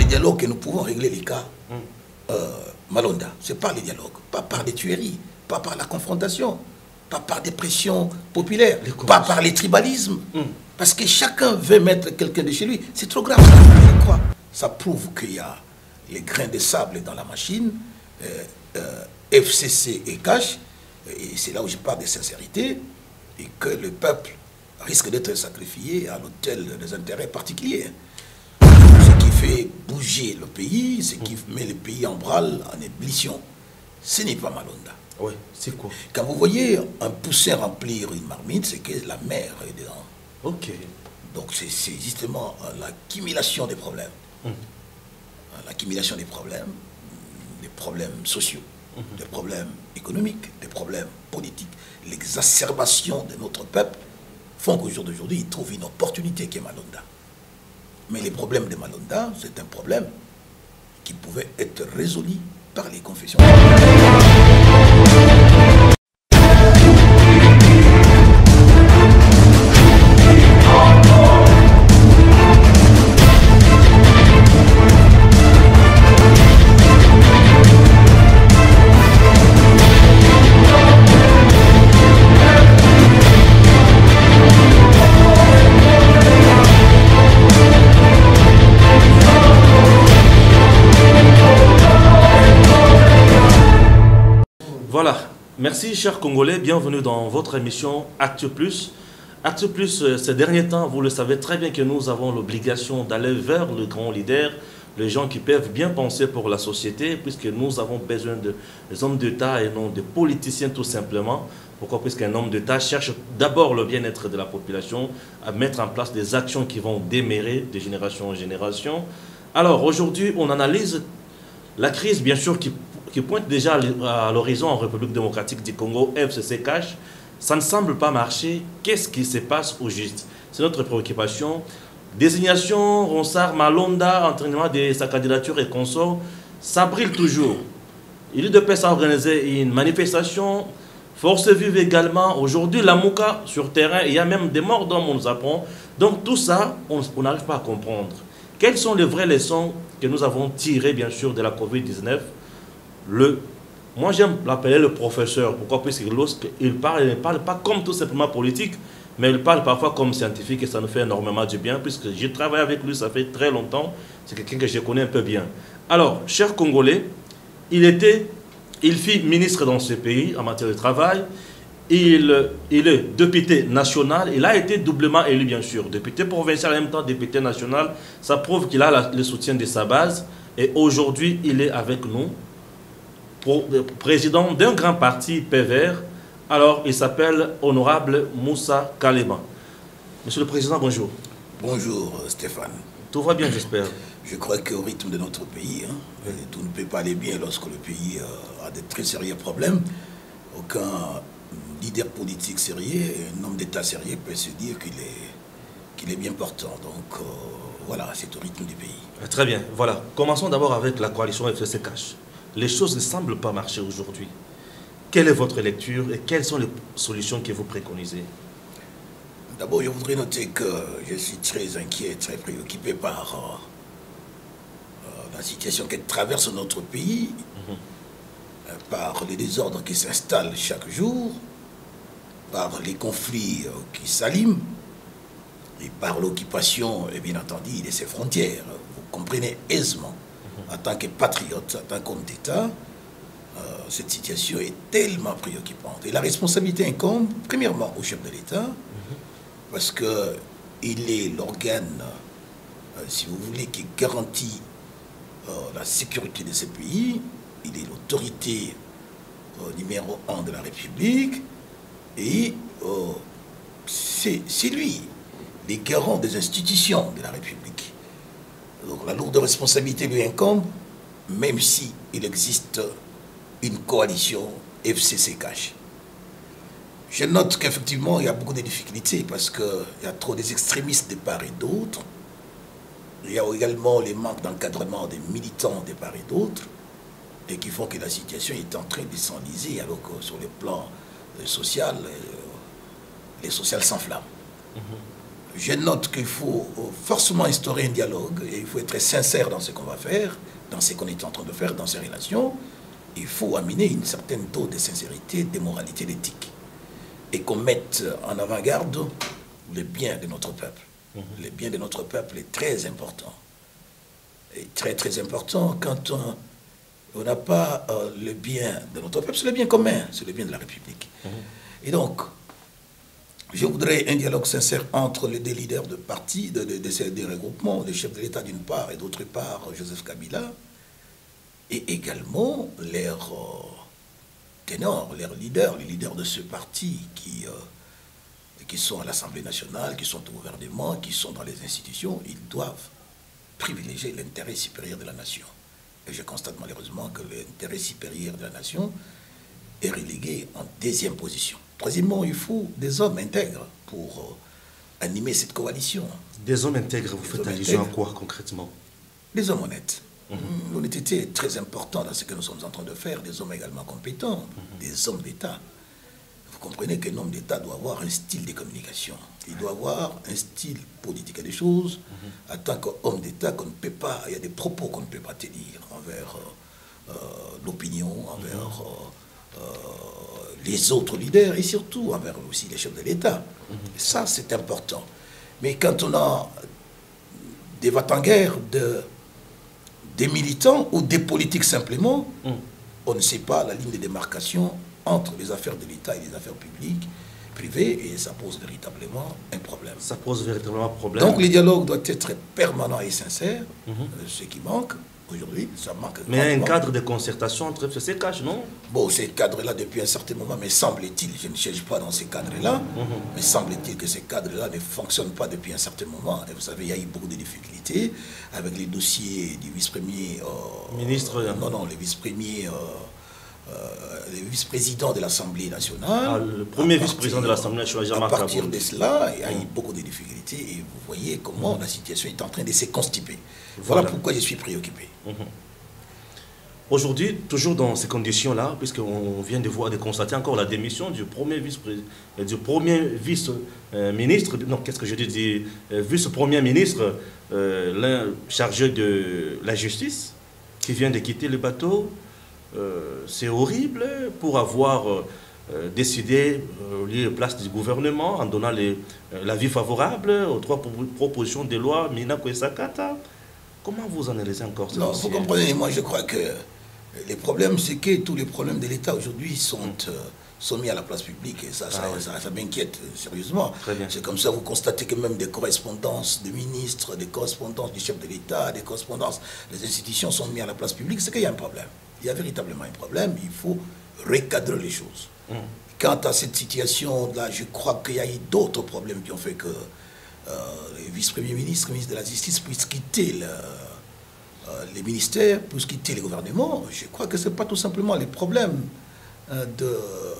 dialogue que nous pouvons régler les cas. Malonda, c'est par les dialogues, pas par les tueries, pas par la confrontation, pas par des pressions populaires, pas par les tribalismes. Parce que chacun veut mettre quelqu'un de chez lui. C'est trop grave, ça, je crois. Ça prouve qu'il y a les grains de sable dans la machine, FCC et cash, et c'est là où je parle de sincérité, et que le peuple risque d'être sacrifié à l'autel des intérêts particuliers. Ce qui fait bouger le pays, ce qui met le pays en branle, en ébullition, ce n'est pas Malonda. Oui, c'est quoi? Quand vous voyez un poussin remplir une marmite, c'est que la mer est dedans. Ok. Donc c'est justement l'accumulation des problèmes. L'accumulation des problèmes sociaux, des problèmes économiques, des problèmes politiques, l'exacerbation de notre peuple font qu'au jour d'aujourd'hui, il trouve une opportunité qui est Malonda. Mais les problèmes de Malonda, c'est un problème qui pouvait être résolu par les confessions. Voilà, merci chers Congolais, bienvenue dans votre émission Actu Plus. Actu Plus, ces derniers temps, vous le savez très bien que nous avons l'obligation d'aller vers le grand leader, les gens qui peuvent bien penser pour la société, puisque nous avons besoin des hommes d'État et non de politiciens tout simplement. Pourquoi? Puisqu'un homme d'État cherche d'abord le bien-être de la population, à mettre en place des actions qui vont démarrer de génération en génération. Alors aujourd'hui, on analyse la crise, bien sûr, qui pointe déjà à l'horizon en République démocratique du Congo, FCC cash. Ça ne semble pas marcher. Qu'est-ce qui se passe au juste? C'est notre préoccupation. Désignation, Ronsard, Malonda, entraînement de sa candidature et consorts, ça brille toujours. Il est de paix à organiser une manifestation. Force vive également. Aujourd'hui, la Mouka sur terrain, il y a même des morts d'hommes, on nous apprend. Donc tout ça, on n'arrive pas à comprendre. Quelles sont les vraies leçons que nous avons tirées, bien sûr, de la Covid-19? Moi, j'aime l'appeler le professeur. Pourquoi? Parce que lorsqu'il parle, il ne parle pas comme tout simplement politique, mais il parle parfois comme scientifique et ça nous fait énormément du bien, puisque j'ai travaillé avec lui, ça fait très longtemps. C'est quelqu'un que je connais un peu bien. Alors, chers Congolais, il fut ministre dans ce pays en matière de travail. Il est député national. Il a été doublement élu, bien sûr. Député provincial en même temps, député national. Ça prouve qu'il a le soutien de sa base. Et aujourd'hui, il est avec nous. Président d'un grand parti PVR. Alors, il s'appelle Honorable Moussa Kalema. Monsieur le Président, bonjour. Bonjour Stéphane. Tout va bien, j'espère. Je crois qu'au rythme de notre pays, tout ne peut pas aller bien lorsque le pays a de très sérieux problèmes. Aucun leader politique sérieux, un homme d'État sérieux peut se dire qu'il est bien portant. Donc voilà, c'est au rythme du pays. Très bien, voilà. Commençons d'abord avec la coalition FCC cash. Les choses ne semblent pas marcher aujourd'hui. Quelle est votre lecture et quelles sont les solutions que vous préconisez? D'abord, je voudrais noter que je suis très inquiet, très préoccupé par la situation que traverse notre pays, par les désordres qui s'installent chaque jour, par les conflits qui s'aliment, et par l'occupation, bien entendu, de ses frontières. Vous comprenez aisément, en tant que patriote, en tant qu'homme d'État, cette situation est tellement préoccupante. Et la responsabilité incombe, premièrement, au chef de l'État, parce qu'il est l'organe, si vous voulez, qui garantit la sécurité de ce pays. Il est l'autorité numéro 1 de la République. Et c'est lui, les garants des institutions de la République. Donc la lourde responsabilité lui incombe, même si il existe une coalition FCC cash. Je note qu'effectivement, il y a beaucoup de difficultés parce qu'il y a trop des extrémistes de part et d'autre. Il y a également les manques d'encadrement des militants de part et d'autre et qui font que la situation est en train de s'enliser alors que sur le plan social, les sociales s'enflamment. je note qu'il faut forcément instaurer un dialogue et il faut être très sincère dans ce qu'on va faire, dans ce qu'on est en train de faire, dans ces relations. Il faut amener une certaine dose de sincérité, de moralité, d'éthique. Et qu'on mette en avant-garde le bien de notre peuple. Le bien de notre peuple est très important. Et très très important quand on n'a pas le bien de notre peuple, c'est le bien commun, c'est le bien de la République. Et donc, je voudrais un dialogue sincère entre les deux leaders de partis, de ces deux regroupements, le chef de l'État d'une part et d'autre part Joseph Kabila, et également leurs ténors, leurs leaders, les leaders de ce parti qui sont à l'Assemblée nationale, qui sont au gouvernement, qui sont dans les institutions. Ils doivent privilégier l'intérêt supérieur de la nation. Et je constate malheureusement que l'intérêt supérieur de la nation est relégué en deuxième position. Troisièmement, il faut des hommes intègres pour animer cette coalition. Des hommes intègres, vous faites allusion à quoi concrètement? Des hommes honnêtes. L'honnêteté est très importante dans ce que nous sommes en train de faire. Des hommes également compétents, des hommes d'État. Vous comprenez qu'un homme d'État doit avoir un style de communication. Il doit avoir un style politique. Il y a des choses, en tant qu'homme d'État, qu'on ne peut pas, il y a des propos qu'on ne peut pas tenir envers l'opinion, envers les autres leaders et surtout envers aussi les chefs de l'État. Ça, c'est important. Mais quand on a des va-t-en-guerre des militants ou des politiques simplement, on ne sait pas la ligne de démarcation entre les affaires de l'État et les affaires publiques, privées, et ça pose véritablement un problème. Ça pose véritablement un problème. Donc le dialogue doit être permanent et sincère. Ce qui manque aujourd'hui, ça manque. Mais il y a un cadre de concertation entre ces caches, non? Bon, ces cadres-là, depuis un certain moment, mais semble-t-il, je ne cherche pas dans ces cadres-là, mais semble-t-il que ces cadres-là ne fonctionnent pas depuis un certain moment. Et vous savez, il y a eu beaucoup de difficultés avec les dossiers du vice-premier... ministre. Non, le vice-premier... le vice-président de l'Assemblée nationale. Le premier vice-président de l'Assemblée nationale, Jean-Marc Aboul. À partir de cela, il y a eu beaucoup de difficultés et vous voyez comment la situation est en train de se constiper. Voilà pourquoi je suis préoccupé. Aujourd'hui, toujours dans ces conditions-là, puisqu'on vient de voir, de constater encore la démission du premier vice-ministre, non, qu'est-ce que je dis, vice-premier ministre, l'un chargé de la justice, qui vient de quitter le bateau. C'est horrible pour avoir décidé, au lieu de place du gouvernement, en donnant l'avis favorable aux 3 propositions de loi, Minako et Sakata. Comment vous analysez encore ça? Non, vous comprenez, moi je crois que les problèmes, c'est que tous les problèmes de l'État aujourd'hui sont mis à la place publique et ça m'inquiète sérieusement. C'est comme ça, vous constatez que même des correspondances de ministres, des correspondances du chef de l'État, des correspondances des institutions sont mises à la place publique, c'est qu'il y a un problème. Il y a véritablement un problème, il faut recadrer les choses. Quant à cette situation-là, je crois qu'il y a eu d'autres problèmes qui ont fait que le vice-premier ministre, le ministre de la Justice puisse quitter les ministères, puisse quitter les gouvernements. Je crois que ce n'est pas tout simplement les problèmes de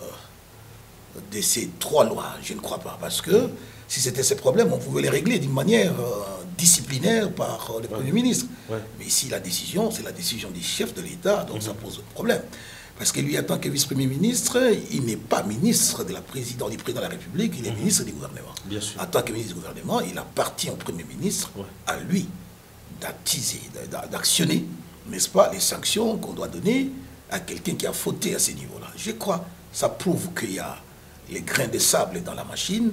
ces 3 lois, je ne crois pas. Parce que si c'était ces problèmes, on pouvait les régler d'une manière disciplinaire par le Premier ministre. Mais ici, la décision, c'est la décision du chef de l'État, donc ça pose problème. Parce que lui, en tant que vice-premier ministre, il n'est pas ministre du président de la République, il est ministre du gouvernement. Bien sûr. En tant que ministre du gouvernement, il appartient au Premier ministre, à lui, d'attiser, d'actionner, n'est-ce pas, les sanctions qu'on doit donner à quelqu'un qui a fauté à ce niveau-là. Je crois, ça prouve qu'il y a les grains de sable dans la machine,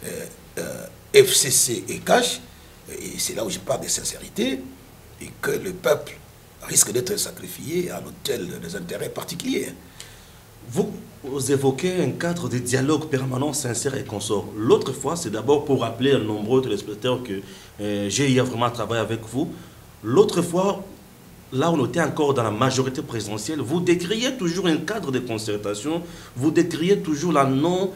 FCC et cash, et c'est là où je parle de sincérité, et que le peuple risque d'être sacrifié à l'autel des intérêts particuliers. Vous évoquez un cadre de dialogue permanent, sincère et consort. L'autre fois, c'est d'abord pour rappeler à nombreux téléspectateurs que j'ai hier vraiment travaillé avec vous. L'autre fois, là on était encore dans la majorité présidentielle, vous décriez toujours un cadre de concertation, vous décriez toujours la non...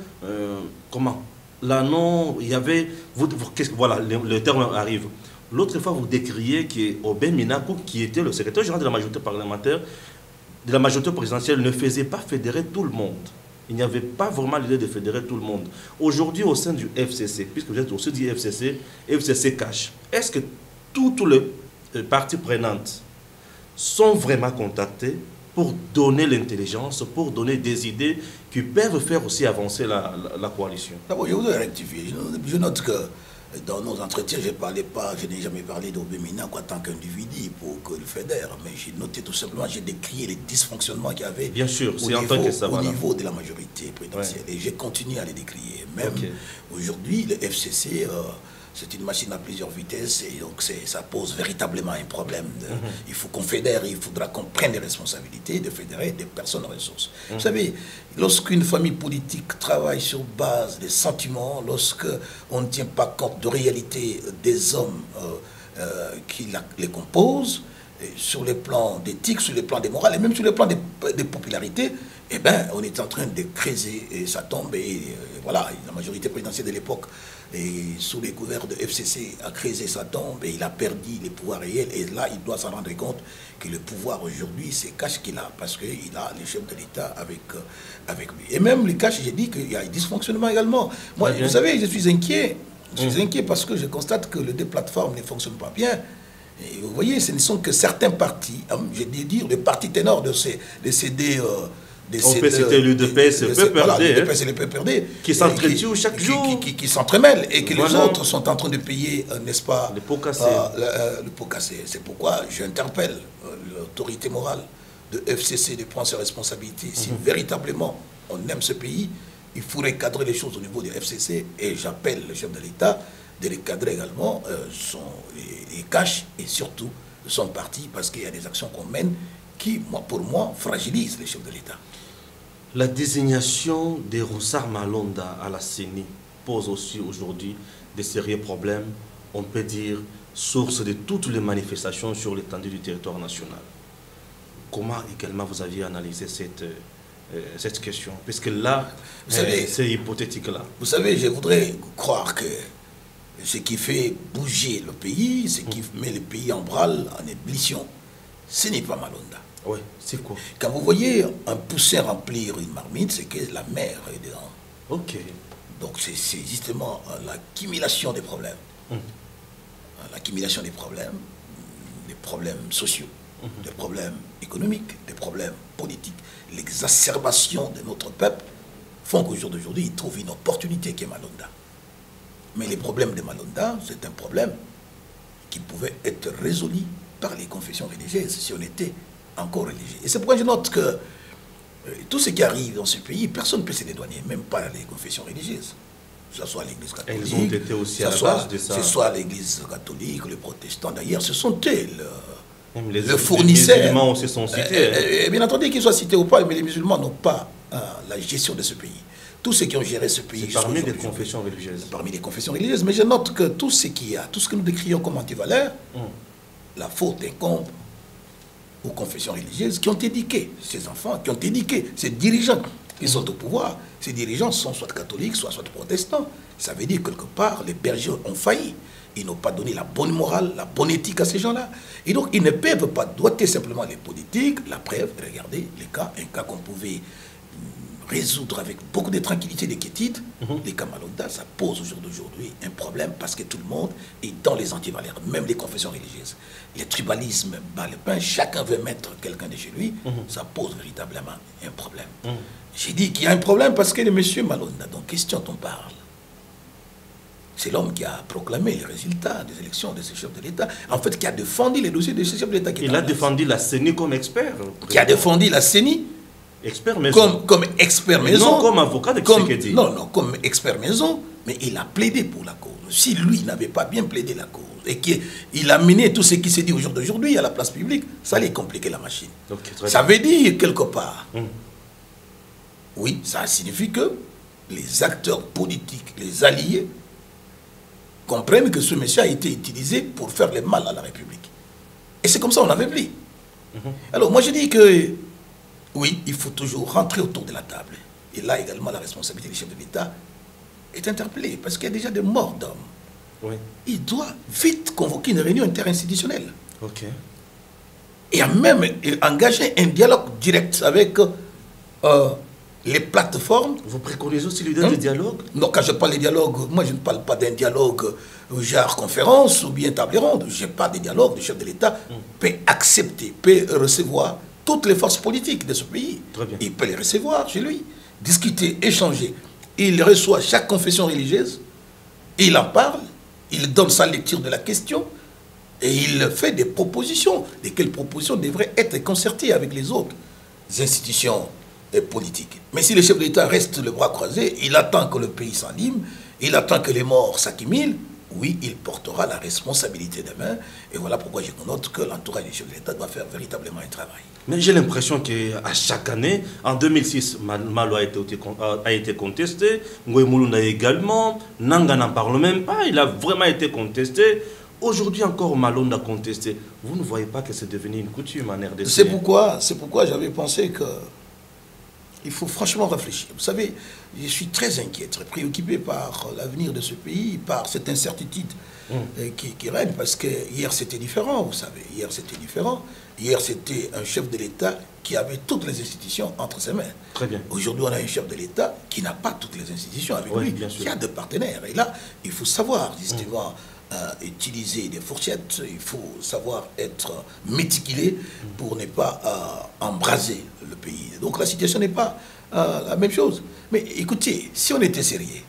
il y avait... voilà, le terme arrive. L'autre fois, vous décriez qu'Aubin Minakou, qui était le secrétaire général de la majorité parlementaire, de la majorité présidentielle, ne faisait pas fédérer tout le monde. Il n'y avait pas vraiment l'idée de fédérer tout le monde. Aujourd'hui, au sein du FCC, puisque vous êtes au sein du FCC cache, est-ce que toutes les parties prenantes sont vraiment contactées pour donner l'intelligence, pour donner des idées qui peuvent faire aussi avancer la coalition? D'abord, je voudrais rectifier. Je note que Dans nos entretiens, je n'ai jamais parlé d'Obemina en tant qu'individu pour que le fédère, mais j'ai noté tout simplement, j'ai décrié les dysfonctionnements qu'il y avait bien sûr, au niveau de la majorité présidentielle. Ouais. Et j'ai continué à les décrire. Même aujourd'hui, le FCC, c'est une machine à plusieurs vitesses et donc ça pose véritablement un problème. Il faut qu'on fédère, il faudra qu'on prenne les responsabilités de fédérer des personnes ressources. Vous savez, lorsqu'une famille politique travaille sur base des sentiments, lorsqu'on ne tient pas compte de réalité des hommes qui les composent, sur les plans d'éthique, sur les plans des morales et même sur les plans des popularités, eh bien, on est en train de creuser et ça tombe. Et voilà, la majorité présidentielle de l'époque, sous les couverts de FCC, a creusé sa tombe et il a perdu les pouvoirs réels. Et là, il doit s'en rendre compte que le pouvoir aujourd'hui, c'est cash qu'il a, parce qu'il a les chefs de l'État avec lui. Et même les cash, j'ai dit qu'il y a un dysfonctionnement également. Moi, vous savez, je suis inquiet. Je suis inquiet parce que je constate que les deux plateformes ne fonctionnent pas bien. Et vous voyez, ce ne sont que certains partis, je vais dire, le parti ténor de ces on peut citer l'UDPS et le PPRD, qui s'entretuent chaque jour. Qui s'entremêlent et que les autres sont en train de payer, n'est-ce pas, le pot cassé. Le pot cassé. C'est pourquoi j'interpelle l'autorité morale de FCC de prendre ses responsabilités. Si véritablement on aime ce pays, il faudrait cadrer les choses au niveau de FCC et j'appelle le chef de l'État de les cadrer également les cash et surtout son parti parce qu'il y a des actions qu'on mène qui, pour moi, fragilisent les chefs de l'État. La désignation de Roussard Malonda à la CENI pose aussi aujourd'hui des sérieux problèmes, on peut dire, source de toutes les manifestations sur l'étendue du territoire national. Comment également vous aviez analysé cette question? Puisque là, c'est hypothétique là. Vous savez, je voudrais croire que ce qui fait bouger le pays, ce qui met le pays en branle, en ébullition, ce n'est pas Malonda. Oui, c'est quoi? Quand vous voyez un poussin remplir une marmite, c'est que la mer est dedans. Ok. Donc c'est justement l'accumulation des problèmes. L'accumulation des problèmes sociaux, des problèmes économiques, des problèmes politiques, l'exacerbation de notre peuple font qu'au jour d'aujourd'hui, il trouve une opportunité qui est Malonda. Mais les problèmes de Malonda, c'est un problème qui pouvait être résolu par les confessions religieuses si on était encore religieux. Et c'est pourquoi je note que tout ce qui arrive dans ce pays, personne ne peut se dédouaner, même pas les confessions religieuses. Que ce soit l'Église catholique, elles ont été aussi à la base de ça. Que ce soit l'Église catholique, les protestants, d'ailleurs, ce sont eux le fournisseur. Les musulmans aussi sont cités. Bien entendu, qu'ils soient cités ou pas, mais les musulmans n'ont pas la gestion de ce pays. Tous ceux qui ont géré ce pays... C'est parmi les confessions religieuses. Parmi les confessions religieuses. Mais je note que tout ce qu'il y a, tout ce que nous décrions comme antivaleurs, la faute incombe aux confessions religieuses qui ont éduqué ces enfants, qui ont éduqué ces dirigeants qui sont au pouvoir. Ces dirigeants sont soit catholiques, soit protestants. Ça veut dire que quelque part, les bergers ont failli. Ils n'ont pas donné la bonne morale, la bonne éthique à ces gens-là. Et donc, ils ne peuvent pas doiter simplement les politiques. La preuve, regardez les cas, un cas qu'on pouvait résoudre avec beaucoup de tranquillité et de quiétude, les cas Malonda, ça pose aujourd'hui un problème parce que tout le monde est dans les antivaleurs, même les confessions religieuses. Les tribalismes bat le pain, chacun veut mettre quelqu'un de chez lui, ça pose véritablement un problème. J'ai dit qu'il y a un problème parce que le monsieur Malonda, dont question on parle, c'est l'homme qui a proclamé les résultats des élections de ce chef de l'État, en fait qui a défendu les dossiers de ce chef de l'État. Il a défendu la CENI comme expert. Qui a défendu la CENI expert maison. Comme expert maison. Non comme avocat de Tshisekedi. Non, comme expert maison, mais il a plaidé pour la cause. Si lui n'avait pas bien plaidé la cause et qu'il a mené tout ce qui s'est dit aujourd'hui à la place publique, ça allait compliquer la machine. Okay, ça veut dire quelque part, oui, ça signifie que les acteurs politiques, les alliés, comprennent que ce monsieur a été utilisé pour faire le mal à la République. Et c'est comme ça qu'on avait pris. Alors moi je dis que oui, il faut toujours rentrer autour de la table. Et là également la responsabilité du chef de l'État est interpellée parce qu'il y a déjà des morts d'hommes. Oui. Il doit vite convoquer une réunion interinstitutionnelle. Ok. Et même engager un dialogue direct avec les plateformes. Vous préconisez aussi l'idée de dialogue? Non, quand je parle de dialogue, moi je ne parle pas d'un dialogue genre conférence ou bien table ronde. Je parle de dialogue. Le chef de l'État peut accepter, peut recevoir toutes les forces politiques de ce pays. Très bien. Il peut les recevoir chez lui, discuter, échanger. Il reçoit chaque confession religieuse, il en parle, il donne sa lecture de la question et il fait des propositions. Lesquelles propositions devraient être concertées avec les autres institutions politiques. Mais si le chef de l'État reste le bras croisé, il attend que le pays s'enlime, il attend que les morts s'accumulent, oui, il portera la responsabilité demain. Et voilà pourquoi je note que l'entourage du chef de l'État doit faire véritablement un travail. Mais j'ai l'impression qu'à chaque année, en 2006, Malo a été contesté, Ngoï Moulounda également, Nanga n'en parle même pas, il a vraiment été contesté. Aujourd'hui encore, Malonda a contesté. Vous ne voyez pas que c'est devenu une coutume en RDC? C'est pourquoi j'avais pensé que il faut franchement réfléchir. Vous savez, je suis très inquiet, très préoccupé par l'avenir de ce pays, par cette incertitude qui règne, parce que hier c'était différent, vous savez. Hier c'était différent. Hier c'était un chef de l'État qui avait toutes les institutions entre ses mains. Très bien. Aujourd'hui on a un chef de l'État qui n'a pas toutes les institutions avec lui, qui a deux partenaires. Et là, il faut savoir justement utiliser des fourchettes, il faut savoir être méticulé pour ne pas embraser le pays. Donc la situation n'est pas la même chose. Mais écoutez, si on était sérieux,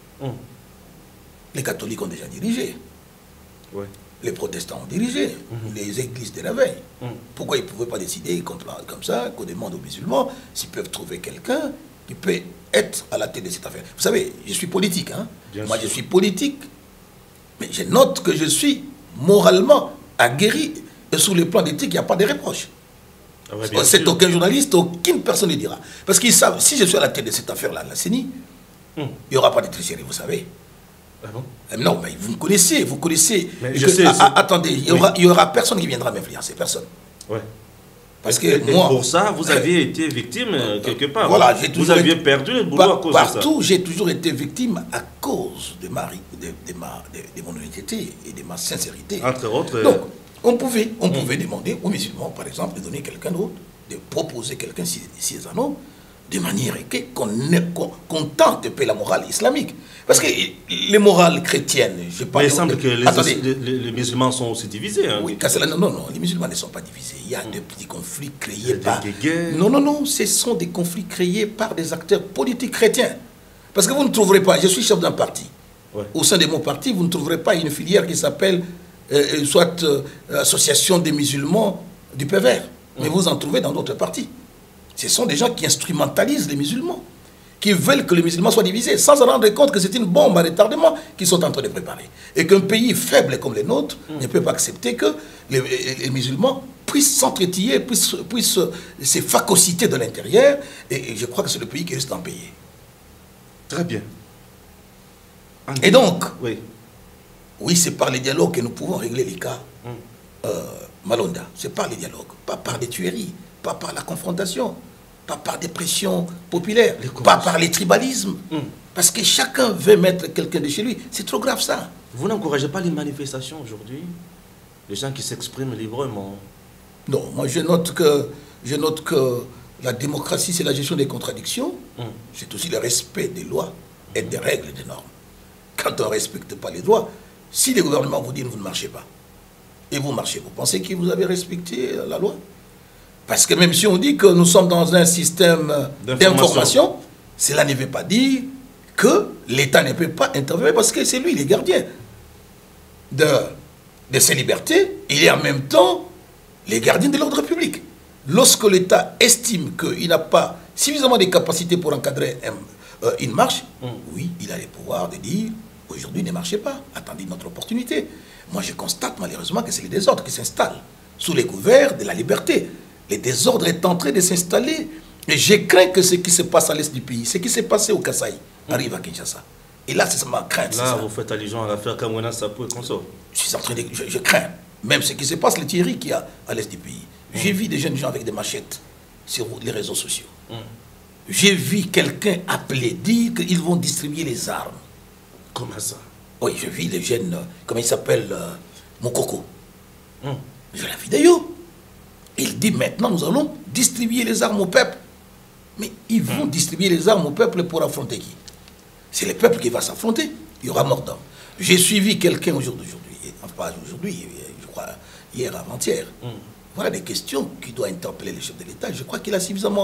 les catholiques ont déjà dirigé, les protestants ont dirigé, les églises de la veille. Pourquoi ils ne pouvaient pas décider comme ça, qu'on demande aux musulmans s'ils peuvent trouver quelqu'un qui peut être à la tête de cette affaire? Vous savez, je suis politique, hein? Moi je suis politique. Mais je note que je suis moralement aguerri et sur le plan d'éthique, il n'y a pas de reproche. C'est aucun journaliste, aucune personne ne dira. Parce qu'ils savent, si je suis à la tête de cette affaire-là, la CENI, il n'y aura pas de tricherie, vous savez. Ah bon? Non, mais vous me connaissez, Mais je sais, attendez, il n'y aura personne qui viendra m'influencer, personne. Ouais. Parce que moi, pour ça, vous aviez été victime quelque part. Voilà, vous aviez perdu le boulot à cause de ça. Partout, j'ai toujours été victime à cause de mon honnêteté et de ma sincérité. Entre autres. Donc, on pouvait demander aux musulmans, par exemple, de donner quelqu'un d'autre, de proposer quelqu'un, si c'est un homme, de manière qu'on tente de payer la morale islamique. Parce que les morales chrétiennes, je sais pas. Mais il semble que les musulmans sont aussi divisés. Hein. Oui, non, les musulmans ne sont pas divisés. Il y a des petits conflits créés par... Non, ce sont des conflits créés par des acteurs politiques chrétiens. Parce que vous ne trouverez pas, je suis chef d'un parti. Au sein de mon parti, vous ne trouverez pas une filière qui s'appelle soit Association des musulmans du Pévert. Mais vous en trouvez dans d'autres partis. Ce sont des gens qui instrumentalisent les musulmans, qui veulent que les musulmans soient divisés, sans se rendre compte que c'est une bombe à retardement qu'ils sont en train de préparer. Et qu'un pays faible comme le nôtre ne peut pas accepter que les musulmans puissent s'entretiller, puissent se phagocyter de l'intérieur. Et je crois que c'est le pays qui risque d'en payer. Très bien. Et donc, oui, c'est par les dialogues que nous pouvons régler les cas. Malonda, c'est par les dialogues, pas par des tueries, pas par la confrontation, pas par des pressions populaires, pas par les tribalismes. Parce que chacun veut mettre quelqu'un de chez lui. C'est trop grave ça. Vous n'encouragez pas les manifestations aujourd'hui? Les gens qui s'expriment librement? Non, moi je note que la démocratie, c'est la gestion des contradictions. C'est aussi le respect des lois et des règles et des normes. Quand on ne respecte pas les lois, si les gouvernements vous disent vous ne marchez pas, et vous marchez, vous pensez que vous avez respecté la loi? Parce que même si on dit que nous sommes dans un système d'information, cela ne veut pas dire que l'État ne peut pas intervenir, parce que c'est lui le gardien de ses libertés, il est en même temps les gardiens de l'ordre public. Lorsque l'État estime qu'il n'a pas suffisamment de capacités pour encadrer une marche, oui, il a le pouvoir de dire aujourd'hui ne marchez pas, attendez notre opportunité. Moi je constate malheureusement que c'est le désordre qui s'installe sous les couverts de la liberté. Le désordre est en train de s'installer et je crains que ce qui se passe à l'est du pays, ce qui s'est passé au Kasaï, arrive à Kinshasa. Et là, c'est ma crainte. Là, vous faites allusion à l'affaire Kamwena Sapou et consort. Je crains. Même ce qui se passe, les tueries qu'il y a à l'est du pays. J'ai vu des jeunes gens avec des machettes sur les réseaux sociaux. J'ai vu quelqu'un appeler, dire qu'ils vont distribuer les armes. Comment ça? Oui, je vis les jeunes, comment il s'appelle, Mokoko. J'ai la vidéo. Il dit maintenant nous allons distribuer les armes au peuple. Mais ils vont distribuer les armes au peuple pour affronter qui? C'est le peuple qui va s'affronter. Il y aura mort d'homme. J'ai suivi quelqu'un aujourd'hui, enfin pas aujourd'hui, je crois hier, avant-hier. Voilà des questions qui doivent interpeller le chef de l'État. Je crois qu'il a suffisamment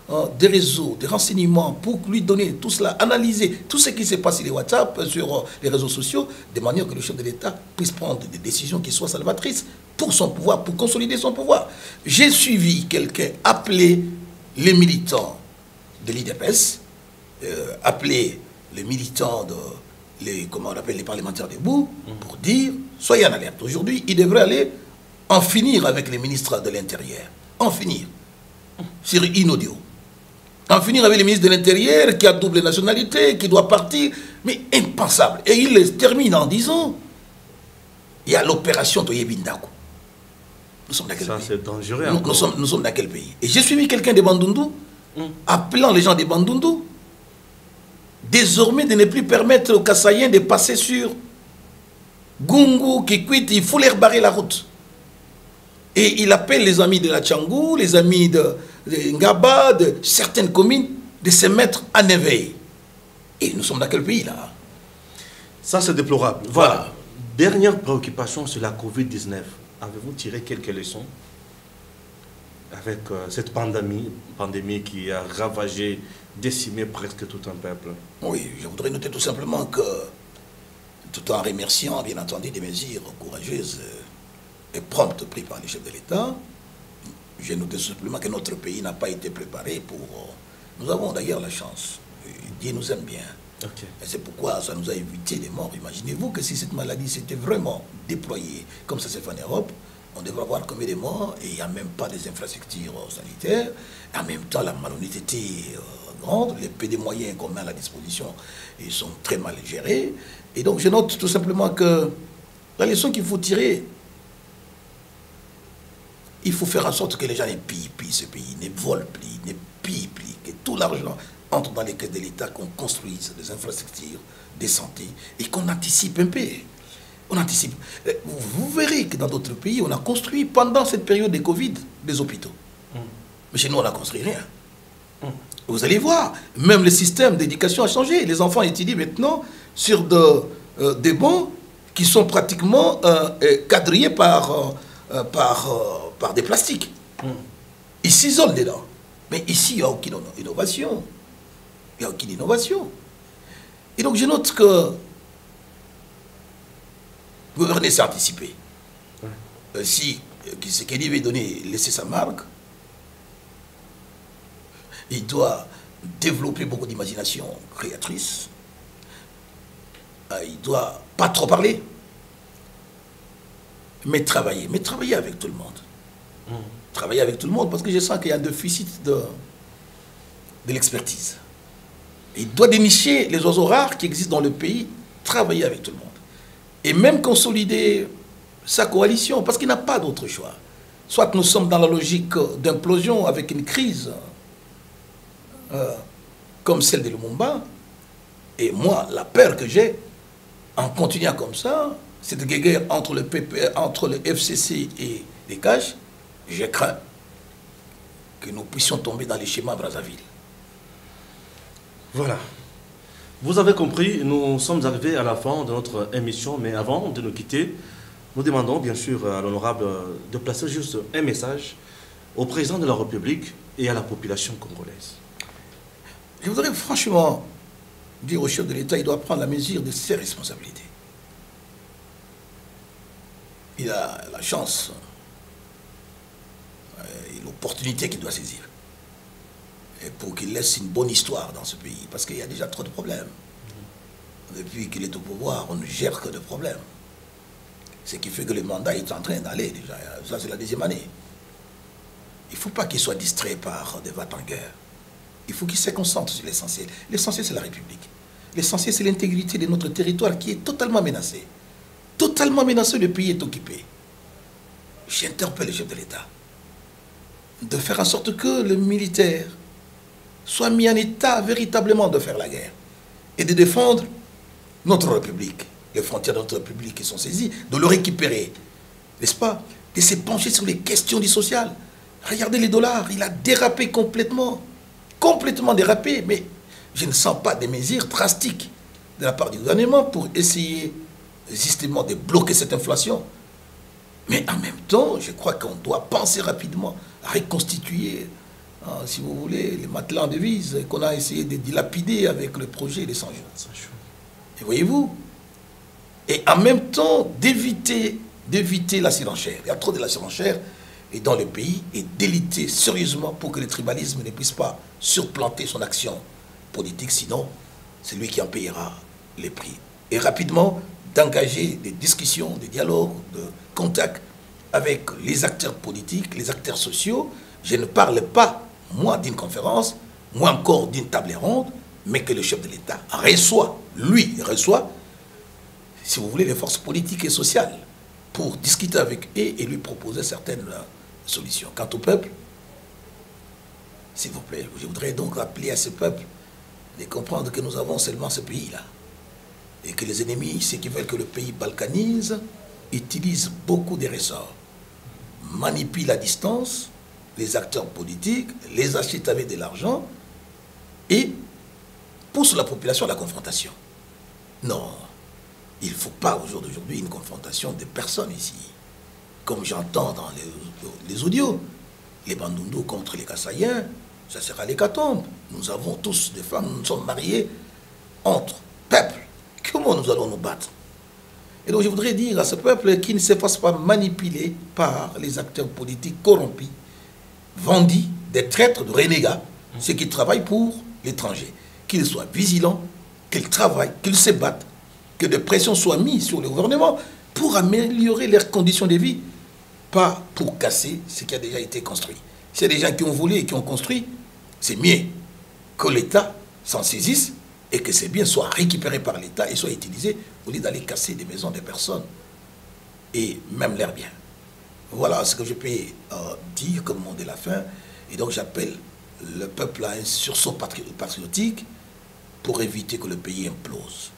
des réseaux, des renseignements pour lui donner tout cela, analyser tout ce qui s'est passé sur les WhatsApp, sur les réseaux sociaux, de manière que le chef de l'État puisse prendre des décisions qui soient salvatrices pour son pouvoir, pour consolider son pouvoir. J'ai suivi quelqu'un appeler les militants de l'IDPS, appeler les militants comment on appelle les parlementaires debout, pour dire, soyez en alerte. Aujourd'hui, il devrait aller en finir avec les ministres de l'Intérieur. En finir. Sur une audio. En finir avec les ministres de l'Intérieur qui a double nationalité, qui doit partir. Mais impensable. Et il termine en disant, il y a l'opération Toyebindaku. Nous sommes dans quel pays? Ça, c'est dangereux. Nous sommes dans quel pays? Et j'ai suivi quelqu'un de Bandundu, appelant les gens de Bandundu, désormais de ne plus permettre aux Kassaïens de passer sur Gungu, Kikwit, il faut leur barrer la route. Et il appelle les amis de la Tchangou, les amis de Ngaba, de certaines communes, de se mettre en éveil. Et nous sommes dans quel pays là? Ça c'est déplorable. Voilà. Dernière préoccupation sur la Covid-19. Avez-vous tiré quelques leçons avec cette pandémie qui a ravagé, décimé presque tout un peuple? Oui, je voudrais noter tout simplement que, tout en remerciant bien entendu des mesures courageuses et promptes prises par les chefs de l'État, j'ai noté simplement que notre pays n'a pas été préparé pour... Nous avons d'ailleurs la chance. Dieu nous aime bien. Okay. Et c'est pourquoi ça nous a évité des morts. Imaginez-vous que si cette maladie s'était vraiment déployée comme ça s'est fait en Europe, on devrait avoir combien de morts et il n'y a même pas des infrastructures sanitaires. En même temps, la malhonnêteté grande, les peu de moyens qu'on met à la disposition, ils sont très mal gérés. Et donc je note tout simplement que la leçon qu'il faut tirer, il faut faire en sorte que les gens ne pillent plus ce pays, ne volent plus, ne pillent plus, que tout l'argent entre dans les caisses de l'État, qu'on construise des infrastructures, des santé, et qu'on anticipe un peu. On anticipe. Vous verrez que dans d'autres pays, on a construit pendant cette période de Covid des hôpitaux. Mais chez nous, on n'a construit rien. Vous allez voir, même le système d'éducation a changé. Les enfants étudient maintenant sur des bancs qui sont pratiquement quadrillés par des plastiques. Ils s'isolent dedans. Mais ici, il n'y a aucune innovation. Il n'y a aucune innovation. Et donc, je note que le gouvernement s'est anticipé. Si ce qu'il veut donner, laisser sa marque, il doit développer beaucoup d'imagination créatrice. Il ne doit pas trop parler, mais travailler avec tout le monde. Travailler avec tout le monde parce que je sens qu'il y a un déficit de l'expertise. Il doit dénicher les oiseaux rares qui existent dans le pays, travailler avec tout le monde. Et même consolider sa coalition, parce qu'il n'a pas d'autre choix. Soit nous sommes dans la logique d'implosion avec une crise comme celle de Lumumba, et moi, la peur que j'ai, en continuant comme ça, cette guerre entre le FCC et les CAJ, je crains que nous puissions tomber dans les schémas Brazzaville. Voilà. Vous avez compris, nous sommes arrivés à la fin de notre émission, mais avant de nous quitter, nous demandons bien sûr à l'honorable de placer juste un message au président de la République et à la population congolaise. Je voudrais franchement dire au chef de l'État, il doit prendre la mesure de ses responsabilités. Il a la chance et l'opportunité qu'il doit saisir. Et pour qu'il laisse une bonne histoire dans ce pays, parce qu'il y a déjà trop de problèmes. Depuis qu'il est au pouvoir, on ne gère que de problèmes. Ce qui fait que le mandat est en train d'aller déjà. Ça, c'est la deuxième année. Il ne faut pas qu'il soit distrait par des va-t-en-guerre. Il faut qu'il se concentre sur l'essentiel. L'essentiel, c'est la République. L'essentiel, c'est l'intégrité de notre territoire qui est totalement menacé. Totalement menacé, le pays est occupé. J'interpelle le chef de l'État de faire en sorte que le militaire soit mis en état véritablement de faire la guerre et de défendre notre République, les frontières de notre République qui sont saisies, de le récupérer, n'est-ce pas, de se pencher sur les questions du social. Regardez les dollars, il a dérapé complètement dérapé, mais je ne sens pas des mesures drastiques de la part du gouvernement pour essayer justement de bloquer cette inflation. Mais en même temps, je crois qu'on doit penser rapidement à reconstituer si vous voulez, les matelas en devise qu'on a essayé de dilapider avec le projet des 100 jours. Et voyez-vous, et en même temps d'éviter la surenchère. Il y a trop de la surenchère et dans le pays et d'éliter sérieusement pour que le tribalisme ne puisse pas surplanter son action politique, sinon c'est lui qui en payera les prix. Et rapidement d'engager des discussions, des dialogues, de contacts avec les acteurs politiques, les acteurs sociaux. Je ne parle pas, moi, d'une conférence, moi encore d'une table ronde, mais que le chef de l'État reçoit, si vous voulez, les forces politiques et sociales pour discuter avec eux et lui proposer certaines solutions. Quant au peuple, s'il vous plaît, je voudrais donc rappeler à ce peuple de comprendre que nous avons seulement ce pays-là. Et que les ennemis, ceux qui veulent que le pays balkanise, utilisent beaucoup de ressorts, manipulent à distance les acteurs politiques, les achètent avec de l'argent et poussent la population à la confrontation. Non, il ne faut pas au jour d'aujourd'hui une confrontation de personnes ici. Comme j'entends dans les audios, les Bandundu contre les Kassaïens, ça sera l'hécatombe. Nous avons tous des femmes, nous sommes mariés entre peuples. Comment nous allons nous battre? Et donc je voudrais dire à ce peuple qui ne se fasse pas manipuler par les acteurs politiques corrompus, vendus, des traîtres, de renégats, ceux qui travaillent pour l'étranger. Qu'ils soient vigilants, qu'ils travaillent, qu'ils se battent, que des pressions soient mises sur le gouvernement pour améliorer leurs conditions de vie, pas pour casser ce qui a déjà été construit. S'il y a des gens qui ont volé et qui ont construit, c'est mieux que l'État s'en saisisse et que ces biens soient récupérés par l'État et soient utilisés au lieu d'aller casser des maisons des personnes et même leurs biens. Voilà ce que je peux dire comme mot de la fin. Et donc j'appelle le peuple à un sursaut patriotique pour éviter que le pays implose.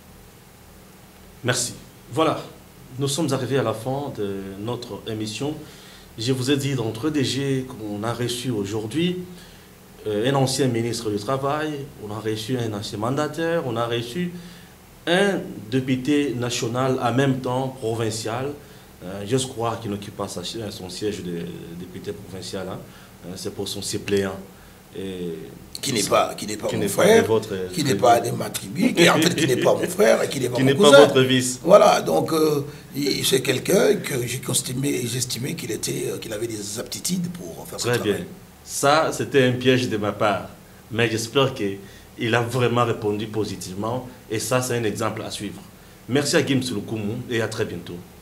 Merci. Voilà, nous sommes arrivés à la fin de notre émission. Je vous ai dit d'entre DG qu'on a reçu aujourd'hui un ancien ministre du Travail, on a reçu un ancien mandataire, on a reçu un député national en même temps provincial. Je crois qu'il n'occupe pas son siège de député provincial, hein. C'est pour son suppléant. Qui n'est pas mon frère, qui n'est pas de ma tribu, qui n'est pas mon frère, et qui n'est pas mon cousin. Pas votre vice. Voilà, donc c'est quelqu'un que j'estimais qu'il avait des aptitudes pour faire ce travail. Très bien. Ça, c'était un piège de ma part. Mais j'espère qu'il a vraiment répondu positivement. Et ça, c'est un exemple à suivre. Merci à Gims Lukumu et à très bientôt.